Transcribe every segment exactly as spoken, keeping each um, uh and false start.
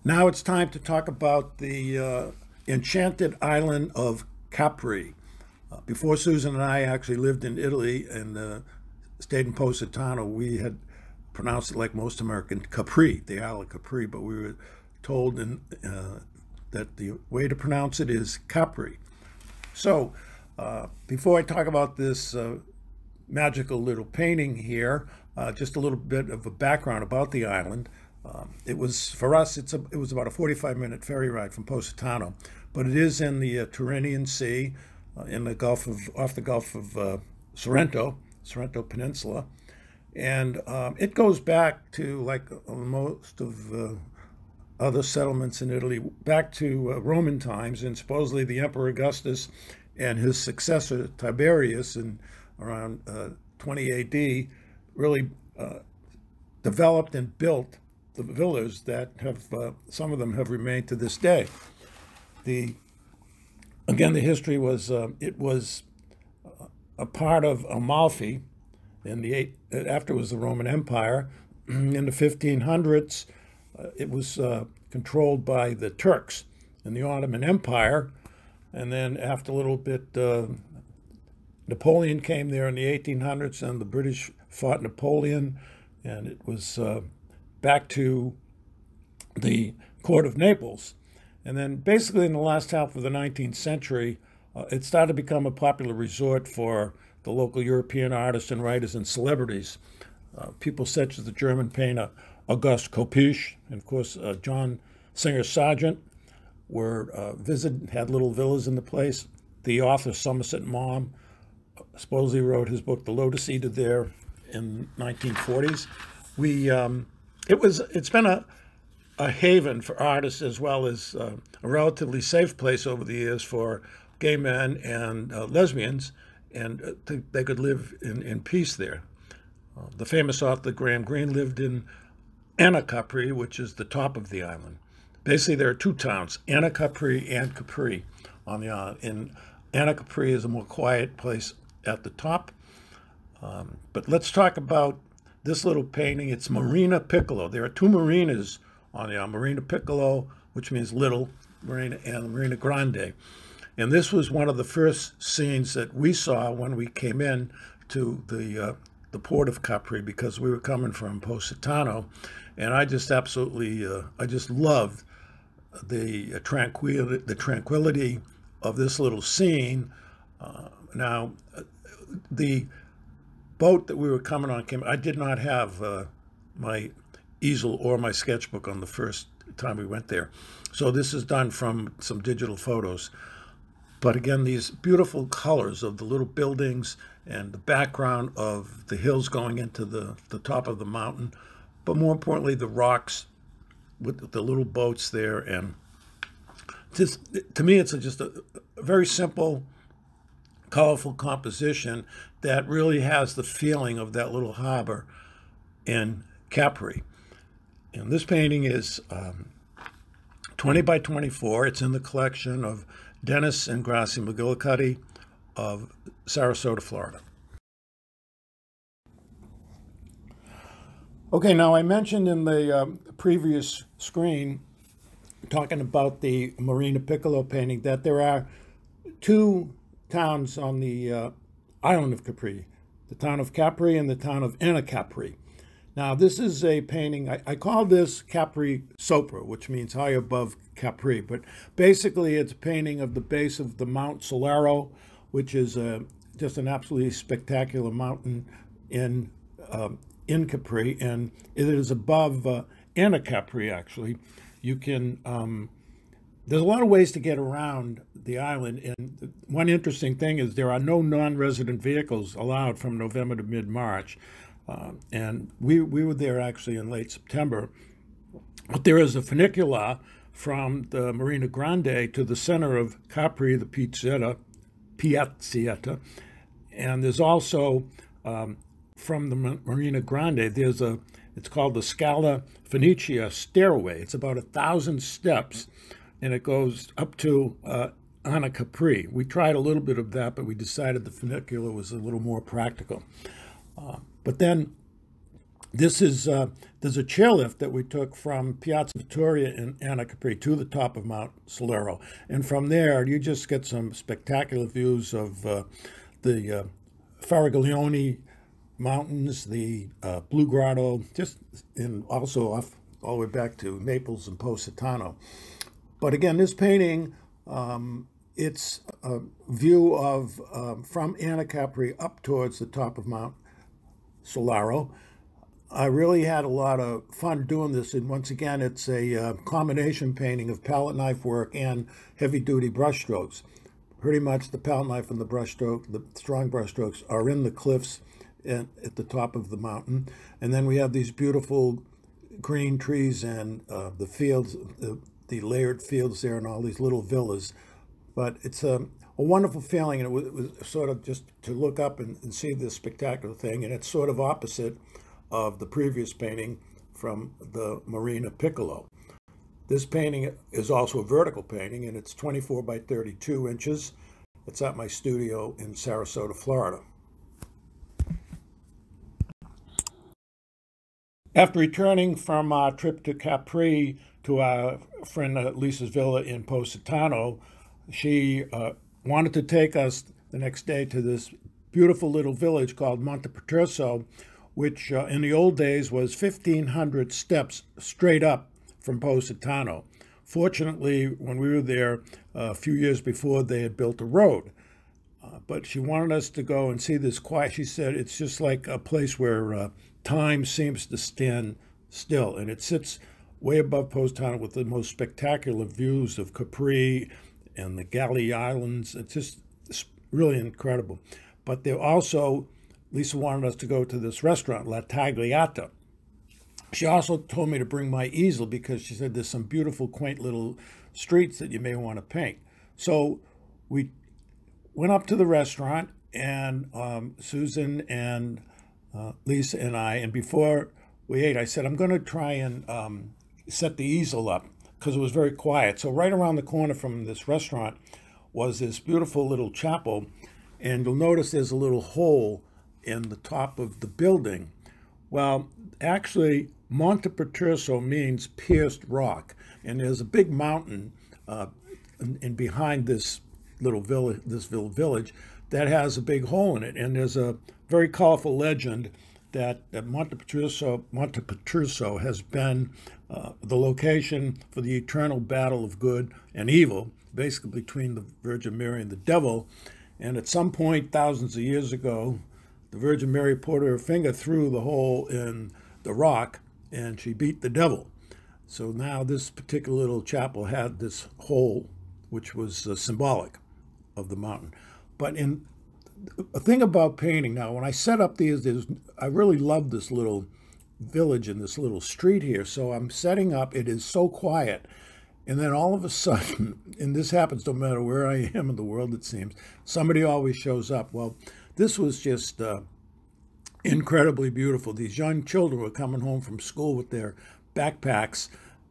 Now it's time to talk about the uh, enchanted island of Capri. Uh, before Susan and I actually lived in Italy and uh, stayed in Positano, we had pronounced it like most Americans, Capri, the Isle of Capri, but we were told in, uh, that the way to pronounce it is Capri. So uh, before I talk about this uh, magical little painting here, uh, just a little bit of a background about the island. Um, it was, for us, it's a, it was about a forty-five minute ferry ride from Positano, but it is in the uh, Tyrrhenian Sea, uh, in the Gulf of, off the Gulf of uh, Sorrento, Sorrento Peninsula. And um, it goes back to, like uh, most of uh, other settlements in Italy, back to uh, Roman times, and supposedly the Emperor Augustus and his successor Tiberius in around uh, twenty A D really uh, developed and built the villas that have, uh, some of them have remained to this day. The, again, the history was, uh, it was a part of Amalfi in the eight, after it was the Roman Empire. In the fifteen hundreds, uh, it was uh, controlled by the Turks in the Ottoman Empire. And then after a little bit, uh, Napoleon came there in the eighteen hundreds, and the British fought Napoleon, and it was uh, back to the court of Naples. And then basically in the last half of the nineteenth century, uh, it started to become a popular resort for the local European artists and writers and celebrities. Uh, people such as the German painter Auguste Kopisch, and of course uh, John Singer Sargent were uh, visited, had little villas in the place. The author Somerset Maugham supposedly wrote his book The Lotus Eater there in nineteen forties. We um, It was, it's been a, a haven for artists, as well as uh, a relatively safe place over the years for gay men and uh, lesbians, and uh, th they could live in, in peace there. Uh, the famous author Graham Greene lived in Anacapri, which is the top of the island. Basically, there are two towns, Anacapri and Capri on the island. And Anacapri is a more quiet place at the top. Um, but let's talk about this little painting. It's Marina Piccolo. There are two marinas on the island, Marina Piccolo, which means little, Marina, and Marina Grande. And this was one of the first scenes that we saw when we came in to the uh, the port of Capri, because we were coming from Positano, and I just absolutely, uh, I just loved the uh, tranquility, the tranquility of this little scene. Uh, now, uh, the boat that we were coming on came, I did not have uh, my easel or my sketchbook on the first time we went there. So this is done from some digital photos. But again, these beautiful colors of the little buildings and the background of the hills going into the, the top of the mountain, but more importantly, the rocks with the little boats there. And just, to me, it's a, just a, a very simple, colorful composition that really has the feeling of that little harbor in Capri. And this painting is um, twenty by twenty-four. It's in the collection of Dennis and Gracie McGillicuddy of Sarasota, Florida. Okay, now I mentioned in the um, previous screen, talking about the Marina Piccolo painting, that there are two towns on the uh, island of Capri, the town of Capri and the town of Anacapri. Now, this is a painting, I, I call this Capri Sopra, which means high above Capri, but basically it's a painting of the base of the Mount Solaro, which is uh, just an absolutely spectacular mountain in, uh, in Capri, and it is above uh, Anacapri, actually. You can, um, there's a lot of ways to get around the island, and one interesting thing is there are no non-resident vehicles allowed from November to mid-March. Uh, and we, we were there actually in late September. But there is a funicular from the Marina Grande to the center of Capri, the Piazzetta, Piazzetta. And there's also, um, from the Marina Grande, there's a, it's called the Scala Fenicia stairway. It's about a thousand steps, and it goes up to uh, Anacapri. We tried a little bit of that, but we decided the funicular was a little more practical. Uh, but then This is, uh, there's a chairlift that we took from Piazza Vittoria in Anna Capri to the top of Mount Solero. And from there, you just get some spectacular views of uh, the uh, Faraglione Mountains, the uh, Blue Grotto, just in also off all the way back to Naples and Positano. But again, this painting, um, it's a view of um, from Anna Capri up towards the top of Mount Solero. I really had a lot of fun doing this, and once again, it's a uh, combination painting of palette knife work and heavy-duty brushstrokes. Pretty much the palette knife and the brushstroke, the strong brushstrokes, are in the cliffs and at the top of the mountain, and then we have these beautiful green trees and uh, the fields, the, the layered fields there, and all these little villas. But it's a, a wonderful feeling, and it was, it was sort of just to look up and, and see this spectacular thing, and it's sort of opposite of the previous painting from the Marina Piccolo. This painting is also a vertical painting, and it's twenty-four by thirty-two inches. It's at my studio in Sarasota, Florida. After returning from our trip to Capri to our friend Lisa's villa in Positano, she uh, wanted to take us the next day to this beautiful little village called Monte Picturesque, which uh, in the old days was fifteen hundred steps straight up from Positano. Fortunately, when we were there uh, a few years before, they had built a road. Uh, but she wanted us to go and see this quiet. She said it's just like a place where uh, time seems to stand still. And it sits way above Positano with the most spectacular views of Capri and the Kelley Islands. It's just it's really incredible. But they're also, Lisa wanted us to go to this restaurant, La Tagliata. She also told me to bring my easel because she said there's some beautiful, quaint little streets that you may want to paint. So we went up to the restaurant, and um, Susan and uh, Lisa and I, and before we ate, I said, I'm going to try and um, set the easel up because it was very quiet. So right around the corner from this restaurant was this beautiful little chapel, and you'll notice there's a little hole in the top of the building. Well, actually, Monte Picturesque means pierced rock, and there's a big mountain uh, in, in behind this little village, this little village, that has a big hole in it. And there's a very colorful legend that, that Monte Picturesque, Monte Picturesque has been uh, the location for the eternal battle of good and evil, basically between the Virgin Mary and the devil. And at some point, thousands of years ago, the Virgin Mary put her finger through the hole in the rock, and she beat the devil. So now this particular little chapel had this hole, which was uh, symbolic of the mountain. But in a thing about painting now, when I set up these, there's, I really love this little village and this little street here. So I'm setting up, it is so quiet. And then all of a sudden, and this happens no matter where I am in the world, it seems, somebody always shows up. Well, this was just uh, incredibly beautiful. These young children were coming home from school with their backpacks,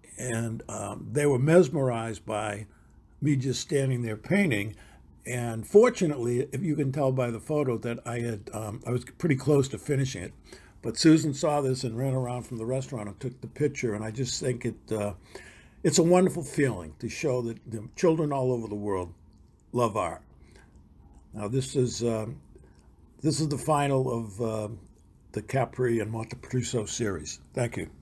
and um, they were mesmerized by me just standing there painting. And fortunately, if you can tell by the photo, that I had um, I was pretty close to finishing it. But Susan saw this and ran around from the restaurant and took the picture. And I just think it uh, it's a wonderful feeling to show that the children all over the world love art. Now this is uh, this is the final of uh, the Capri and Monte Picturesque series. Thank you.